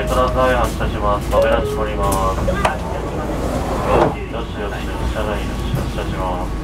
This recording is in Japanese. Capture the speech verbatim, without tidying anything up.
ください。発車します。扉閉まります。よしよし、車内よし、発車します。